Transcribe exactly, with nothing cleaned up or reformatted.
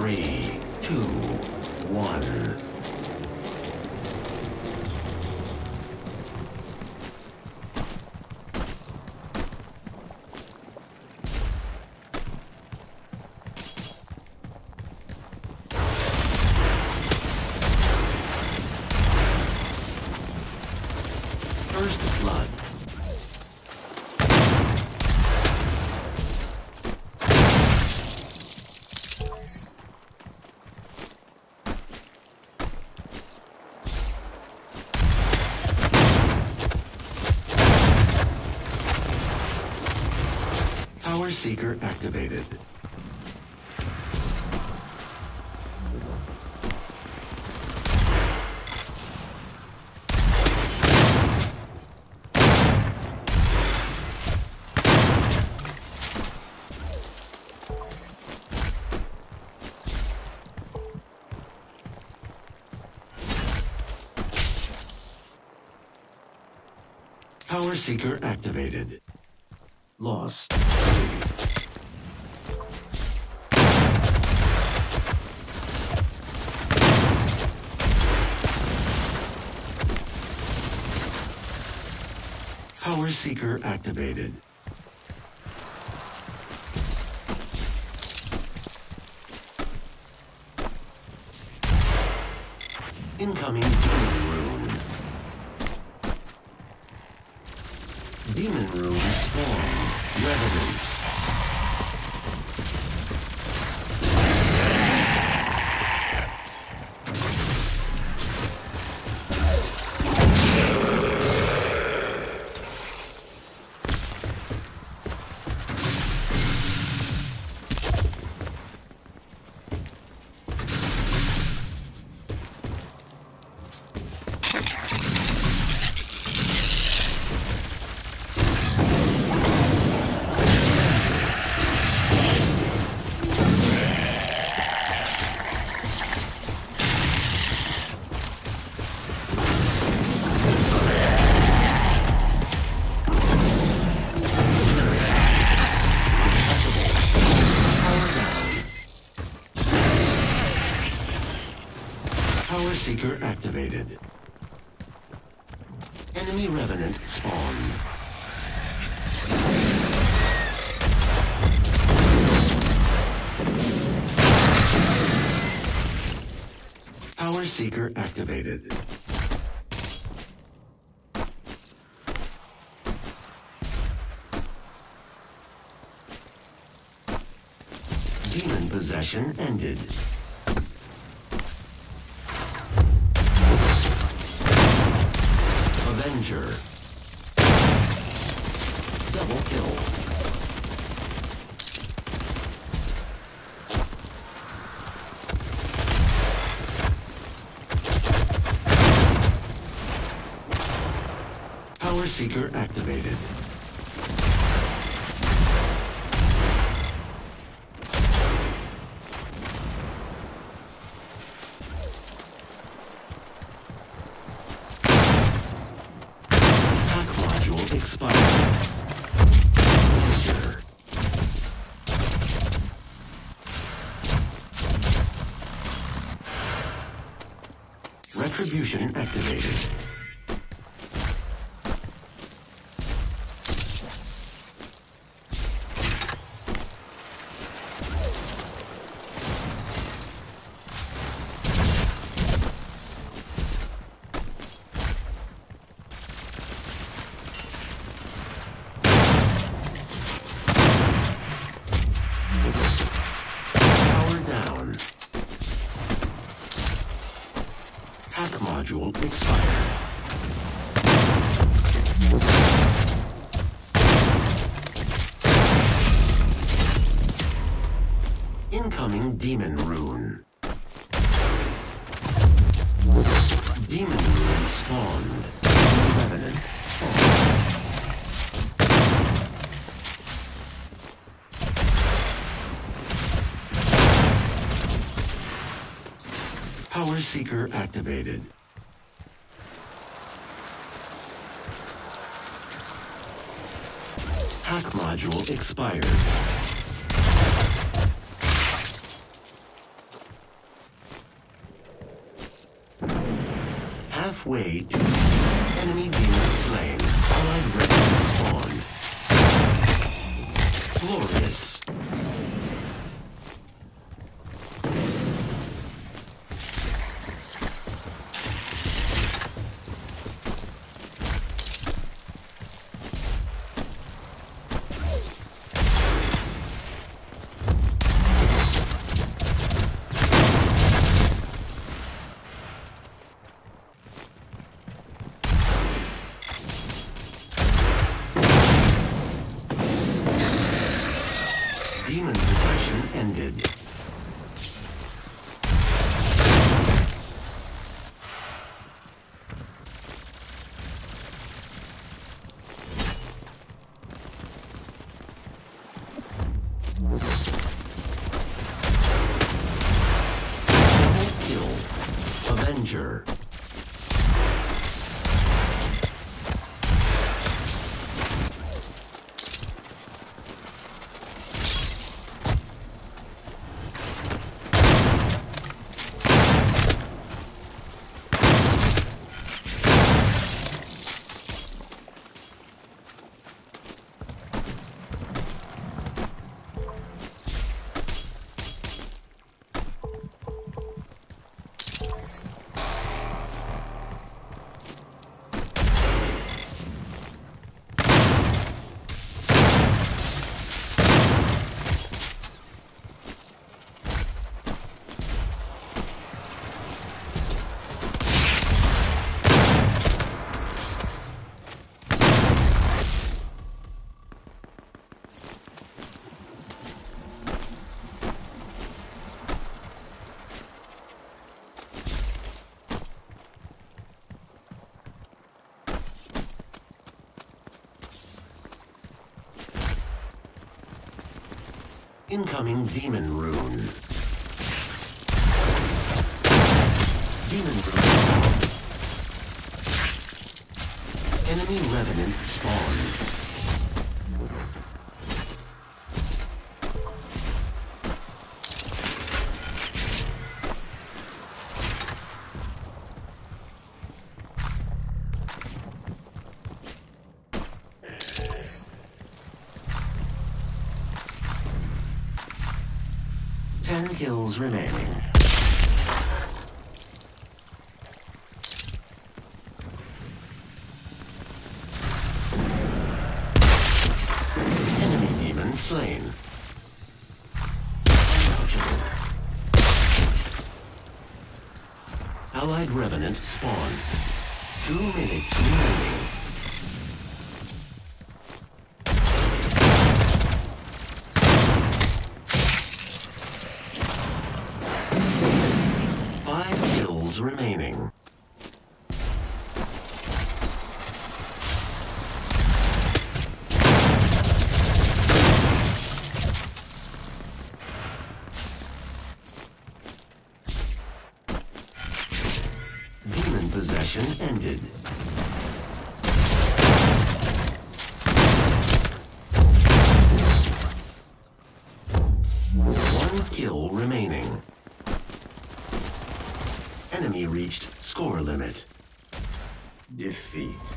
Three, two, one. First blood. Power Seeker activated. Power Seeker activated. Lost. Power Seeker activated. Incoming Demon Rune. Demon Rune spawn. Revenant. Power Seeker activated. Enemy Revenant spawned. Power Seeker activated. Demon possession ended. Avenger. Double kills. Power Seeker activated. Expired. Danger. Retribution activated. Hack module expired. Incoming Demon Rune. Demon Rune spawned. Revenant spawned. Power Seeker activated. Hack module expired. halfway to enemy demon slain. Allied revenant spawned. Glorious. Demon possession ended. Double kill. Avenger. Incoming demon rune. Demon rune. Enemy revenant spawned. Ten kills remaining. Enemy demon slain. Allied revenant spawned. Two minutes remaining. Remaining. Demon possession ended. One kill remaining. Enemy reached score limit. Defeat.